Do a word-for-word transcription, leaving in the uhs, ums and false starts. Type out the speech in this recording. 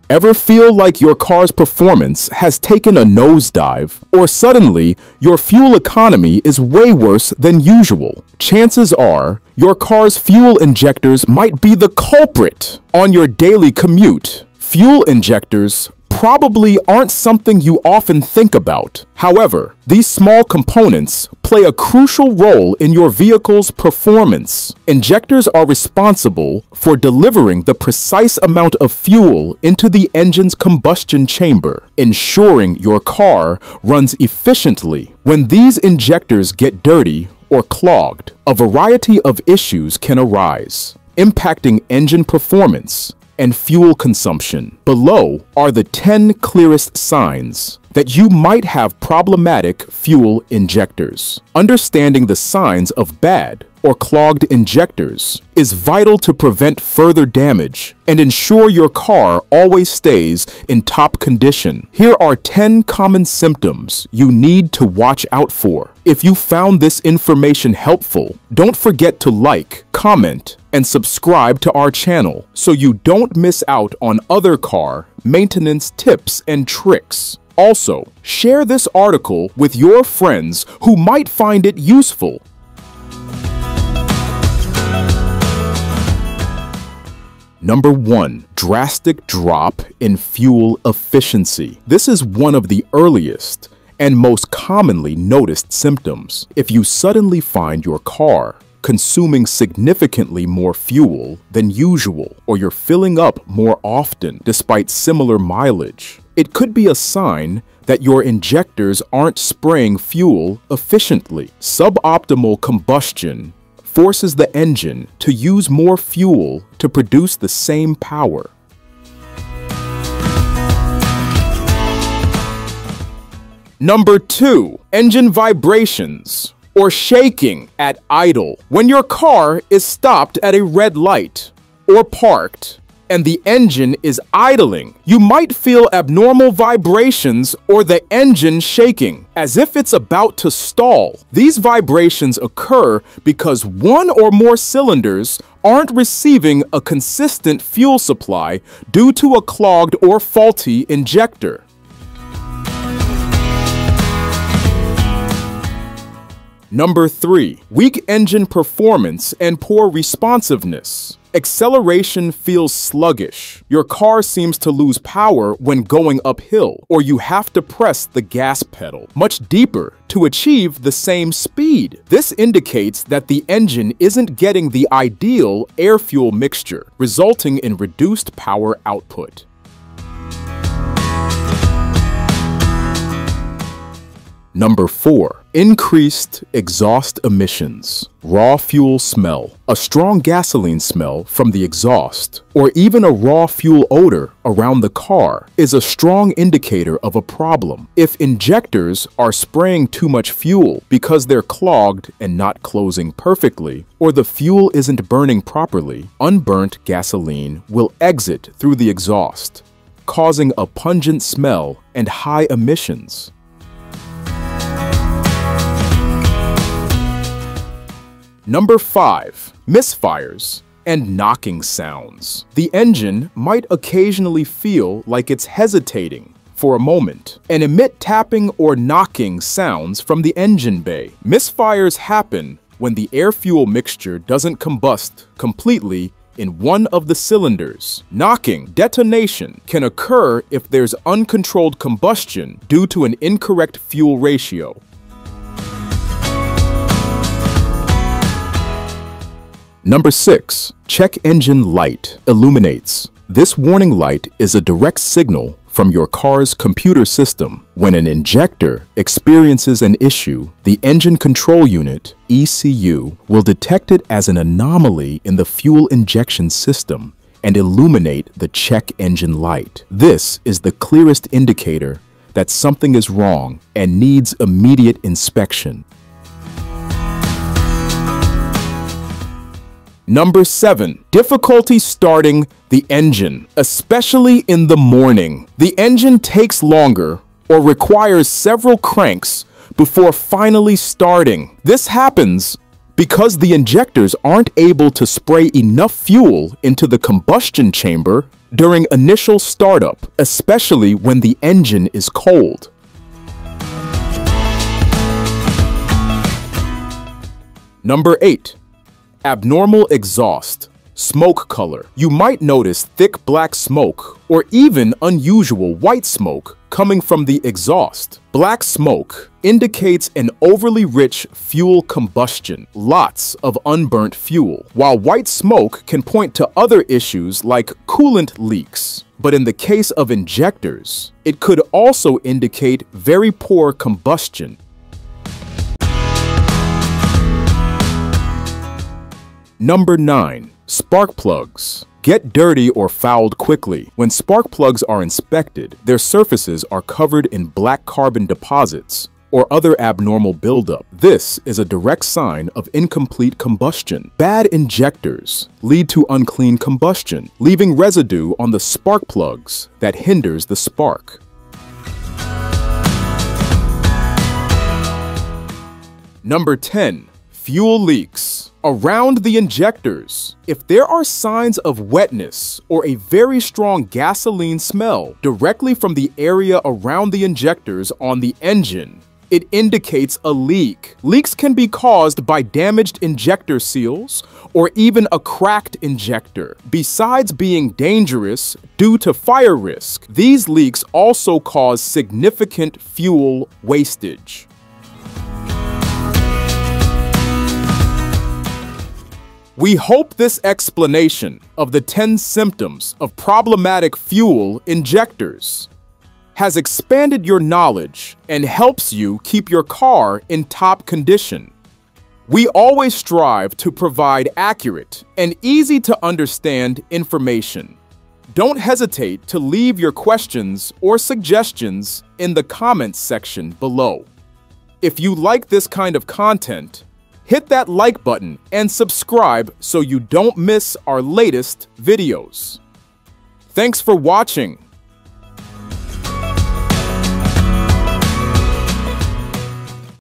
Ever feel like your car's performance has taken a nosedive, or suddenly your fuel economy is way worse than usual? Chances are your car's fuel injectors might be the culprit on your daily commute. Fuel injectors probably aren't something you often think about. However, these small components play a crucial role in your vehicle's performance. Injectors are responsible for delivering the precise amount of fuel into the engine's combustion chamber, ensuring your car runs efficiently. When these injectors get dirty or clogged, a variety of issues can arise, impacting engine performance and fuel consumption. Below are the ten clearest signs that you might have problematic fuel injectors. Understanding the signs of bad or clogged injectors is vital to prevent further damage and ensure your car always stays in top condition. Here are ten common symptoms you need to watch out for. If you found this information helpful, don't forget to like, comment, and subscribe to our channel so you don't miss out on other car maintenance tips and tricks. Also, share this article with your friends who might find it useful. Number one, drastic drop in fuel efficiency. This is one of the earliest and most commonly noticed symptoms. If you suddenly find your car consuming significantly more fuel than usual, or you're filling up more often despite similar mileage, it could be a sign that your injectors aren't spraying fuel efficiently. Suboptimal combustion forces the engine to use more fuel to produce the same power. Number two, engine vibrations or shaking at idle. When your car is stopped at a red light or parked and the engine is idling, you might feel abnormal vibrations or the engine shaking, as if it's about to stall. These vibrations occur because one or more cylinders aren't receiving a consistent fuel supply due to a clogged or faulty injector. Number three, weak engine performance and poor responsiveness. Acceleration feels sluggish. Your car seems to lose power when going uphill, or you have to press the gas pedal much deeper to achieve the same speed. This indicates that the engine isn't getting the ideal air-fuel mixture, resulting in reduced power output. Number four, increased exhaust emissions. Raw fuel smell. A strong gasoline smell from the exhaust, or even a raw fuel odor around the car, is a strong indicator of a problem. If injectors are spraying too much fuel because they're clogged and not closing perfectly, or the fuel isn't burning properly, unburnt gasoline will exit through the exhaust, causing a pungent smell and high emissions. Number five, misfires and knocking sounds. The engine might occasionally feel like it's hesitating for a moment and emit tapping or knocking sounds from the engine bay. Misfires happen when the air-fuel mixture doesn't combust completely in one of the cylinders. Knocking detonation can occur if there's uncontrolled combustion due to an incorrect fuel ratio. Number six, check engine light illuminates. This warning light is a direct signal from your car's computer system. When an injector experiences an issue, the engine control unit, E C U, will detect it as an anomaly in the fuel injection system and illuminate the check engine light. This is the clearest indicator that something is wrong and needs immediate inspection. Number seven, difficulty starting the engine, especially in the morning. The engine takes longer or requires several cranks before finally starting. This happens because the injectors aren't able to spray enough fuel into the combustion chamber during initial startup, especially when the engine is cold. Number eight. Abnormal exhaust. Smoke color. You might notice thick black smoke or even unusual white smoke coming from the exhaust. Black smoke indicates an overly rich fuel combustion, lots of unburnt fuel, while white smoke can point to other issues like coolant leaks. But in the case of injectors, it could also indicate very poor combustion. Number nine. Spark plugs. Get dirty or fouled quickly. When spark plugs are inspected, their surfaces are covered in black carbon deposits or other abnormal buildup. This is a direct sign of incomplete combustion. Bad injectors lead to unclean combustion, leaving residue on the spark plugs that hinders the spark. Number ten. Fuel leaks. Around the injectors, if there are signs of wetness or a very strong gasoline smell directly from the area around the injectors on the engine, it indicates a leak. Leaks can be caused by damaged injector seals or even a cracked injector. Besides being dangerous due to fire risk, these leaks also cause significant fuel wastage. We hope this explanation of the ten symptoms of problematic fuel injectors has expanded your knowledge and helps you keep your car in top condition. We always strive to provide accurate and easy to understand information. Don't hesitate to leave your questions or suggestions in the comments section below. If you like this kind of content, hit that like button and subscribe so you don't miss our latest videos. Thanks for watching.